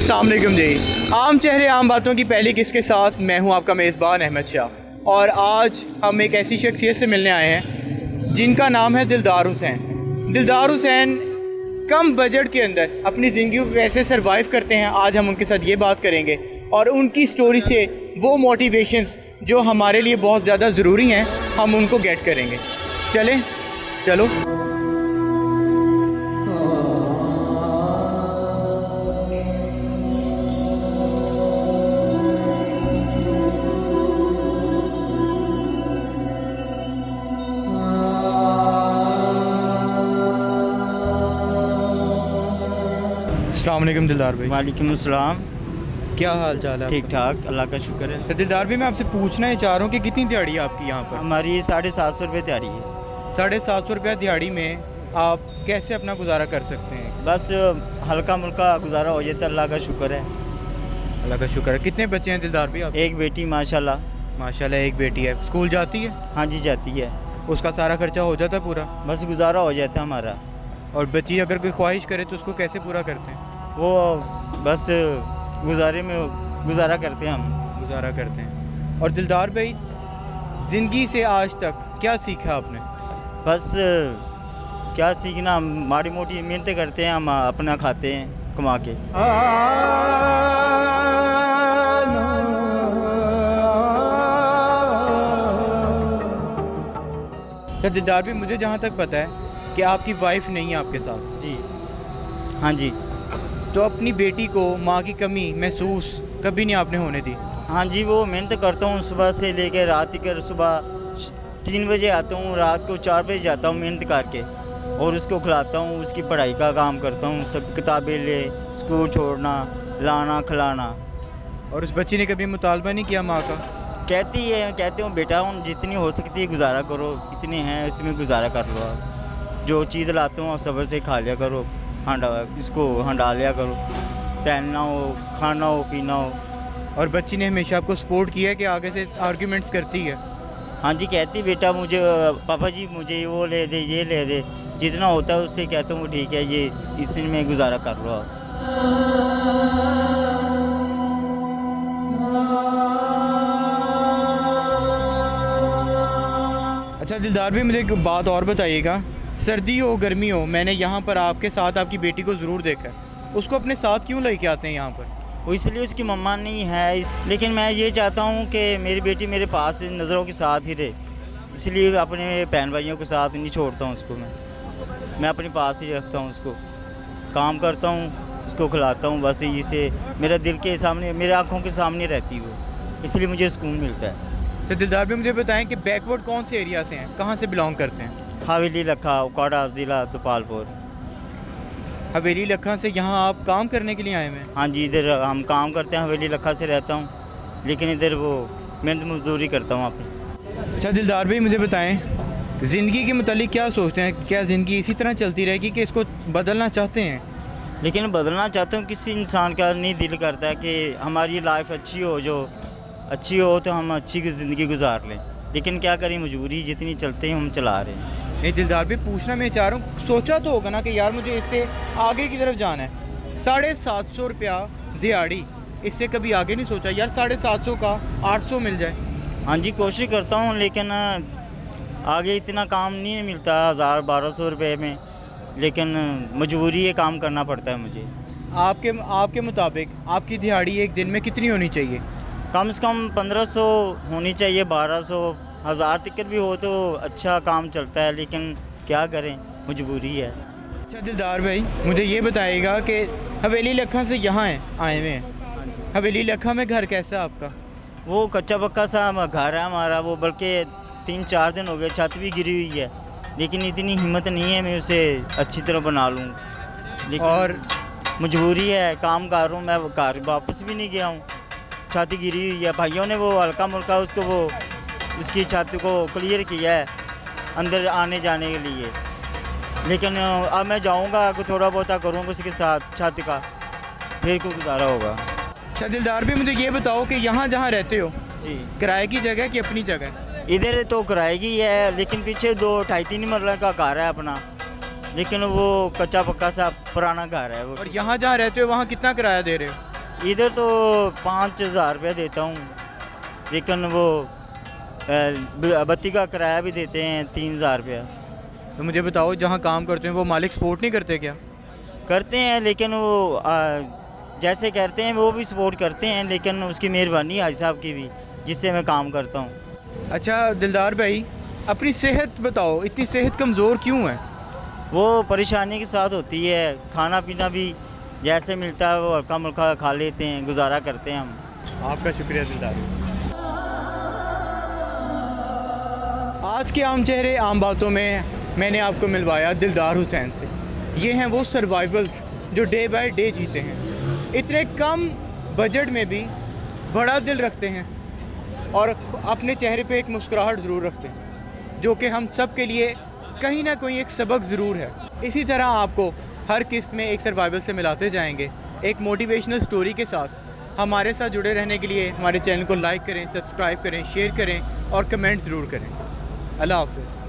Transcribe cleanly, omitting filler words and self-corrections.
अस्सलाम वालेकुम जी। आम चेहरे आम बातों की पहली किस्त के साथ मैं हूं आपका मेज़बान अहमद शाह, और आज हम एक ऐसी शख्सियत से मिलने आए हैं जिनका नाम है दिलदार हुसैन। दिलदार हुसैन कम बजट के अंदर अपनी ज़िंदगी को कैसे सरवाइव करते हैं, आज हम उनके साथ ये बात करेंगे और उनकी स्टोरी से वो मोटिवेशंस जो हमारे लिए बहुत ज़्यादा ज़रूरी हैं हम उनको गेट करेंगे। चलो। अस्सलाम वालेकुम दिलदार भाई। वालेकुम अस्सलाम। क्या हाल चाल है? ठीक ठाक, अल्लाह का शुक्र है। तो दिलदार भाई, मैं आपसे पूछना ही चाह रहा हूँ कि कितनी दिहाड़ी है आपकी यहाँ पर? हमारी 750 रुपये दिहाड़ी है। 750 रुपया दिहाड़ी में आप कैसे अपना गुजारा कर सकते हैं? बस हल्का मुल्का गुजारा हो जाता है, अल्लाह का शुक्र है। अल्लाह का शुक्र है। कितने बच्चे हैं दिलदार भाई आप? एक बेटी माशाल्लाह। माशाल्लाह एक बेटी है। स्कूल जाती है? हाँ जी जाती है। उसका सारा खर्चा हो जाता है पूरा? बस गुजारा हो जाता है हमारा। और बच्ची अगर कोई ख्वाहिश करे तो उसको कैसे पूरा करते हैं? वो बस गुजारे में गुजारा करते हैं हम। गुजारा करते हैं। और दिलदार भाई, ज़िंदगी से आज तक क्या सीखा आपने? बस क्या सीखना, माड़ी मोटी मेहनतें करते हैं, हम अपना खाते हैं कमा के। सर दिलदार भी, मुझे जहाँ तक पता है कि आपकी वाइफ नहीं है आपके साथ। जी हाँ जी। तो अपनी बेटी को माँ की कमी महसूस कभी नहीं आपने होने दी? हाँ जी, वो मेहनत करता हूँ सुबह से लेकर रात तक। सुबह 3 बजे आता हूँ, रात को 4 बजे जाता हूँ मेहनत करके, और उसको खिलाता हूँ, उसकी पढ़ाई का काम करता हूँ, सब किताबें ले, स्कूल छोड़ना, लाना खिलाना। और उस बच्ची ने कभी मुतालबा नहीं किया माँ का? कहते हो बेटा, उन जितनी हो सकती है गुजारा करो, इतने हैं उसमें गुजारा कर लो। आप जो चीज़ लाते हो सब्र से खा लिया करो, इसको हंडा लिया करो, पहनना हो, खाना हो, पीना हो। और बच्ची ने हमेशा आपको सपोर्ट किया है कि आगे से आर्ग्यूमेंट्स करती है? हाँ जी, कहती बेटा मुझे, पापा जी मुझे वो ले दे, ये ले दे, जितना होता है उससे कहता हूँ ठीक है, ये इसी में गुजारा कर लो आप। अच्छा दिलदार भी, मुझे एक बात और बताइएगा, सर्दी हो गर्मी हो, मैंने यहाँ पर आपके साथ आपकी बेटी को ज़रूर देखा है, उसको अपने साथ क्यों लेके आते हैं यहाँ पर? वो इसलिए उसकी मम्मा नहीं है, लेकिन मैं ये चाहता हूँ कि मेरी बेटी मेरे पास नज़रों के साथ ही रहे, इसलिए अपने बहन भाइयों के साथ नहीं छोड़ता हूँ उसको। मैं अपने पास ही रखता हूँ उसको, काम करता हूँ, उसको खिलाता हूँ, बस इसे मेरा दिल के सामने, मेरे आँखों के सामने रहती वो, इसलिए मुझे सुकून मिलता है। तो दिलदार भी, मुझे बताएं कि बैकवर्ड कौन से एरिया से हैं, कहाँ से बिलोंग करते हैं? हवेली लखा, उकाड़ा ज़िला दोपालपुर। हवेली लखा से यहाँ आप काम करने के लिए आए हैं? हाँ जी, इधर हम काम करते हैं, हवेली लखा से रहता हूँ, लेकिन इधर वो मेहनत मजदूरी करता हूँ अपनी। अच्छा दिलदार भाई, मुझे बताएं ज़िंदगी के मुतालिक क्या सोचते हैं? क्या ज़िंदगी इसी तरह चलती रहेगी कि इसको बदलना चाहते हैं? लेकिन बदलना चाहता हूँ, किसी इंसान का नहीं दिल करता है कि हमारी लाइफ अच्छी हो, जो अच्छी हो तो हम अच्छी ज़िंदगी गुजार लें, लेकिन क्या करें, मजबूरी जितनी चलते हैं हम चला रहे हैं। नहीं दिलदार भी, पूछना मैं चाह रहा हूँ, सोचा तो होगा ना कि यार मुझे इससे आगे की तरफ जाना है। 750 रुपया दिहाड़ी, इससे कभी आगे नहीं सोचा यार 750 का 800 मिल जाए? हाँ जी, कोशिश करता हूँ, लेकिन आगे इतना काम नहीं मिलता 1000-1200 रुपये में, लेकिन मजबूरी है, काम करना पड़ता है मुझे। आपके मुताबिक आपकी दिहाड़ी एक दिन में कितनी होनी चाहिए? कम से कम 1500 होनी चाहिए, 1200, 1000 तक भी हो तो अच्छा काम चलता है, लेकिन क्या करें, मजबूरी है। अच्छा दिलदार भाई, मुझे ये बताइएगा कि हवेली लखा से यहाँ आए हुए हैं, हवेली लखा में घर कैसा है आपका? वो कच्चा पक्का सा घर है हमारा, वो बल्कि 3-4 दिन हो गए, छत भी गिरी हुई है, लेकिन इतनी हिम्मत नहीं है मैं उसे अच्छी तरह बना लूँ, लेकिन और मजबूरी है, काम कर रहा हूँ, मैं घर वापस भी नहीं गया हूँ, छत गिरी हुई है। भाइयों ने वो हल्का मुल्का उसको वो उसकी छत को क्लियर किया है अंदर आने जाने के लिए, लेकिन अब मैं जाऊंगा, थोड़ा बहुत करूँगा उसके साथ छत का, फिर को गुजारा होगा। अच्छा दिलदार भी, मुझे ये बताओ कि यहाँ जहाँ रहते हो जी, किराए की जगह कि अपनी जगह? इधर तो किराए की है, लेकिन पीछे 2-2.5-3 मरला का घर है अपना, लेकिन वो कच्चा पक्का सा पुराना घर है वो। और यहाँ जहाँ रहते हो वहाँ कितना किराया दे रहे हो? इधर तो 5,000 रुपया देता हूँ, लेकिन वो बत्ती का किराया भी देते हैं 3,000 रुपया। तो मुझे बताओ, जहाँ काम करते हैं वो मालिक सपोर्ट नहीं करते क्या? करते हैं, लेकिन वो जैसे कहते हैं वो भी सपोर्ट करते हैं, लेकिन उसकी मेहरबानी हाजी साहब की भी, जिससे मैं काम करता हूँ। अच्छा दिलदार भाई, अपनी सेहत बताओ, इतनी सेहत कमज़ोर क्यों है? वो परेशानी के साथ होती है, खाना पीना भी जैसे मिलता है वो हल्का मुल्का खा लेते हैं, गुजारा करते हैं हम। आपका शुक्रिया दिलदार। आज के आम चेहरे आम बातों में मैंने आपको मिलवाया दिलदार हुसैन से। ये हैं वो सर्वाइवल्स जो डे बाय डे जीते हैं, इतने कम बजट में भी बड़ा दिल रखते हैं और अपने चेहरे पे एक मुस्कुराहट ज़रूर रखते हैं, जो कि हम सब के लिए कहीं ना कहीं एक सबक ज़रूर है। इसी तरह आपको हर किस्त में एक सर्वाइवल से मिलाते जाएंगे, एक मोटिवेशनल स्टोरी के साथ। हमारे साथ जुड़े रहने के लिए हमारे चैनल को लाइक करें, सब्सक्राइब करें, शेयर करें और कमेंट ज़रूर करें। अल्लाह हाफ़िज़।